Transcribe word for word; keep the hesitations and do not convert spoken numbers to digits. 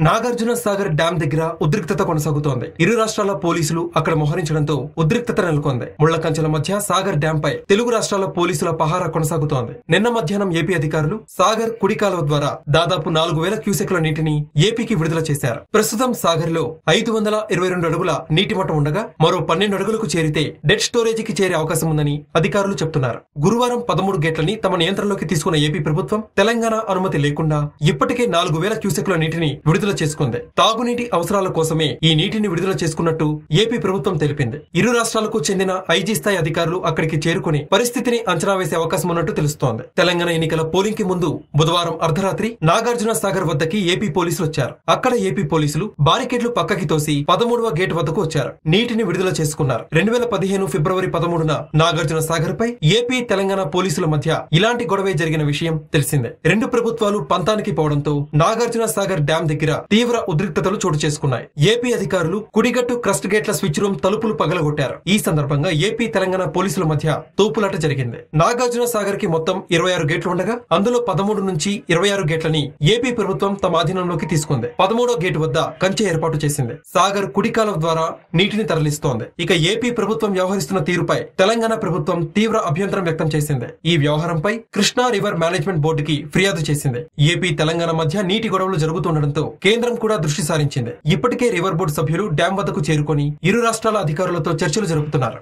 Nagarjuna Sagar dam దగ్గర ఉద్రిక్తత కొనసాగుతోంది. ఇరు రాష్ట్రాల పోలీసులు అక్కడ మోహరించడంతో ఉద్రిక్తత నెలకొంది. ముళ్ల కంచెల మధ్య సాగర్ డ్యాం పై తెలుగు రాష్ట్రాల పోలీసుల పహారా కొనసాగుతోంది. నిన్న మధ్యాహ్నం ఏపీ అధికారులు సాగర్ కుడి కాలువ ద్వారా దాదాపు నాలుగు వేల క్యూసెక్ల నీటిని ఏపీకి విడుదల చేశారు. ప్రస్తుతం సాగర్ లో ఐదు వందల ఇరవై రెండు అడుగుల నీటి మట్టం ఉండగా మరో పన్నెండు అడుగులకు చేరితే డెడ్ స్టోరేజ్ కి చేరే అవకాశం ఉందని అధికారులు చెబుతున్నారు. గురువారం పదమూడు గేట్లని తమ నియంత్రణలోకి తీసుకున్న ఏపీ ప్రభుత్వం తెలంగాణ అనుమతి లేకుండా ఇప్పటికే నాలుగు వేల క్యూసెక్ల నీటిని విడుదల చేసుకుంది. తాగునీటి అవసరాల కోసమే ఈ నీటిని విడుదల చేసుకున్నట్టు ఏపీ ప్రభుత్వం తెలిపింది. ఇరు రాష్ట్రాలకు చెందిన ఐజీ స్థాయి అధికారులు అక్కడికి చేరుకుని పరిస్థితిని అంచనా వేసే అవకాశం ఉన్నట్టు తెలుస్తోంది. తెలంగాణ ఎన్నికల పోలింగ్ కి ముందు బుధవారం అర్ధరాత్రి నాగార్జున సాగర్ వద్దకి ఏపీ పోలీసులు వచ్చారు. అక్కడ ఏపీ పోలీసులు బారికేడ్లు పక్కకి తోసి పదమూడవ గేట్ వద్దకు వచ్చారు. నీటిని విడుదల చేసుకున్నారు. రెండు వేల పదిహేను ఫిబ్రవరి పదమూడున నాగార్జున సాగర్ పై ఏపీ తెలంగాణ పోలీసుల మధ్య ఇలాంటి గొడవే జరిగిన విషయం తెలిసిందే. రెండు ప్రభుత్వాలు పంతానికి పోవడంతో నాగార్జున సాగర్ డ్యాం దగ్గర తీవ్ర ఉద్రిక్తతలు చోటు చేసుకున్నాయి. ఏపీ అధికారులు కుడిగట్టు క్రస్ట్ గేట్ల స్విచ్ రూమ్ తలుపులు పగలగొట్టారు. ఈ సందర్భంగా ఏపీ తెలంగాణ పోలీసుల మధ్య తోపులాట జరిగింది. నాగార్జున సాగర్ కి మొత్తం ఇరవై ఆరు గేట్లు ఉండగా అందులో పదమూడు నుంచి ఇరవై ఆరు గేట్లని ఏపీ ప్రభుత్వం తమ ఆధీనంలోకి తీసుకుంది. పదమూడో గేటు వద్ద కంచె ఏర్పాటు చేసింది. సాగర్ కుడి కాలువ ద్వారా నీటిని తరలిస్తోంది. ఇక ఏపీ ప్రభుత్వం వ్యవహరిస్తున్న తీరుపై తెలంగాణ ప్రభుత్వం తీవ్ర అభ్యంతరం వ్యక్తం చేసింది. ఈ వ్యవహారంపై కృష్ణా రివర్ మేనేజ్మెంట్ బోర్డుకి ఫిర్యాదు చేసింది. ఏపీ తెలంగాణ మధ్య నీటి గొడవలు జరుగుతుండటంతో కేంద్రం కూడా దృష్టి సారించింది. ఇప్పటికే రివర్ బోర్డు సభ్యులు డ్యాం వద్దకు చేరుకొని ఇరు రాష్ట్రాల అధికారులతో చర్చలు జరుపుతున్నారు.